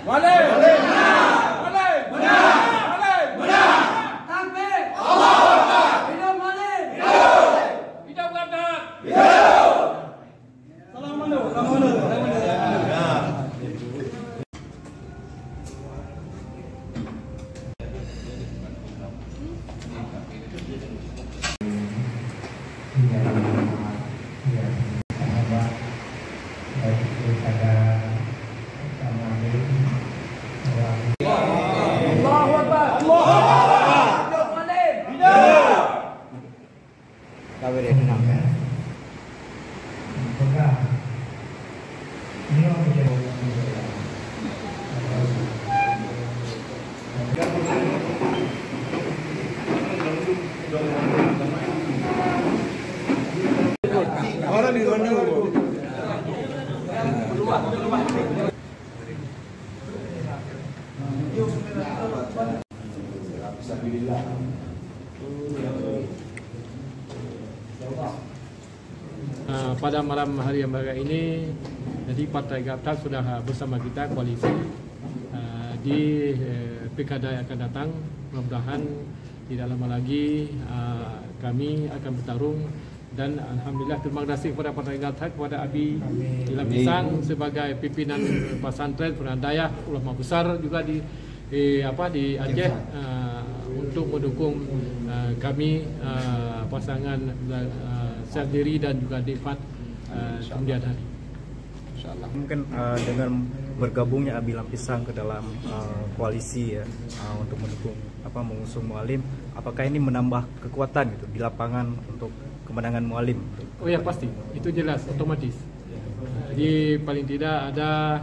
Mualim. Mualim. Mualim. Takbir. Allahu Akbar. Hidup Mualim. Hidup Gaptat. Salam mana? Allahu Akbar. Allahu Akbar. Hidup Mualim. Hidup. Kami dah tenang kan? Orang di mana? Pada malam hari yang bahagia ini, jadi Partai Gaptat sudah bersama kita koalisi di pilkada yang akan datang. Mudah-mudahan tidak lama lagi kami akan bertarung, dan alhamdulillah terima kasih kepada Partai Gaptat, kepada Abi Ilam Pisang sebagai pimpinan pesantren Peradayah ulama besar juga di Aceh untuk mendukung kami pasangan Syaziri dan juga Difat kemudian hari. InsyaAllah. Mungkin dengan bergabungnya Abi Ilam Pisang ke dalam koalisi ya untuk mendukung mengusung Mualim, apakah ini menambah kekuatan gitu di lapangan untuk kemenangan Mualim? Oh ya pasti, itu jelas otomatis. Jadi paling tidak ada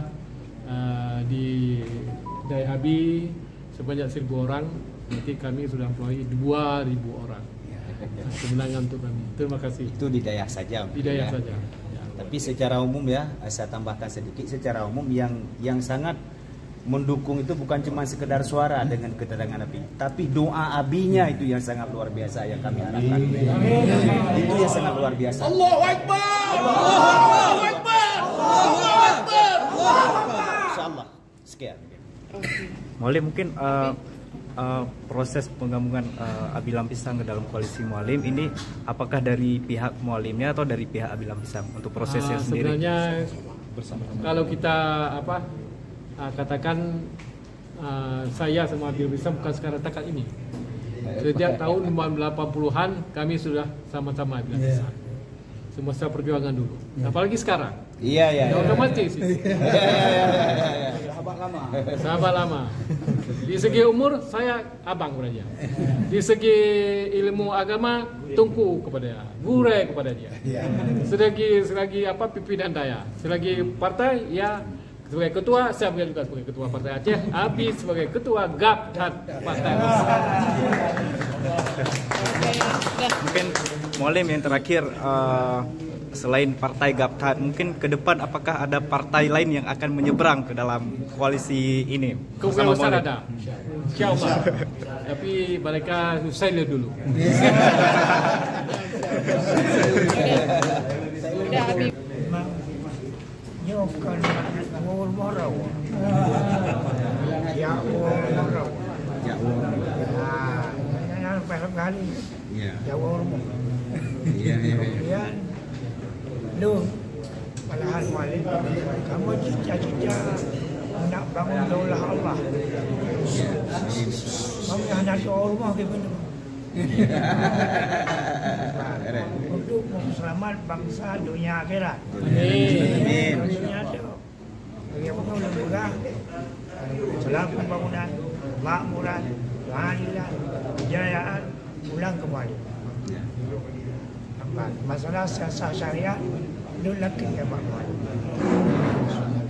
di Dai Abi sebanyak 1.000 orang, nanti kami sudah employee 2.000 orang. Kemenangan untuk kami. Terima kasih. Itu di daerah saja. Di daerah ya. saja. Ya. Tapi secara umum ya, saya tambahkan sedikit. Secara umum yang sangat mendukung itu bukan cuma sekedar suara dengan kedatangan Abi, tapi doa Abinya itu yang sangat luar biasa yang kami harapkan. Itu yang sangat luar biasa. Allahu Akbar. Allahu Akbar. Allahu Akbar. Allahu Akbar. Insyaallah. Sekian. Mualim mungkin proses penggabungan Abi Ilam Pisang ke dalam koalisi Mualim ini apakah dari pihak Mualimnya atau dari pihak Abi Ilam Pisang untuk prosesnya sendiri? Sebenarnya kalau kita katakan saya sama Abi Ilam Pisang bukan sekarang takat ini. Sejak tahun 80-an kami sudah sama-sama Abi Ilam Pisang. Semasa perjuangan dulu. Apalagi sekarang. Iya. Otomatis. Sahabat lama. Di segi umur saya abang kepada dia. Di segi ilmu agama tungku kepada dia, gurau kepada dia. Selagi pimpinan daya, selagi partai ya sebagai ketua, saya juga sebagai ketua Partai Aceh, Abi sebagai ketua Gaptat Partai. Mungkin Mualim yang terakhir, selain Partai Gaptat, mungkin ke depan apakah ada partai lain yang akan menyeberang ke dalam koalisi ini? Kemungkinan besar ada, insyaallah. Tapi mereka silent dulu. Dia bukan orang marau. Ya orang marau. Ya Allah. Yang paling kali. Iya. Ya orang. Iya. Kemudian lu malahan Mualim, kamu cita-cita nak bangun daulah Allah. Kamu yang nak doa rumah ke mana? Untuk selamat bangsa dunia akhirat. Amin. Dunia ada. Bagi apa kau lembaga? Dalam pembangunan, makmuran, keadilan, kejayaan, pulang kembali. Masalah siasat syariat, lu lagi ya makmuran.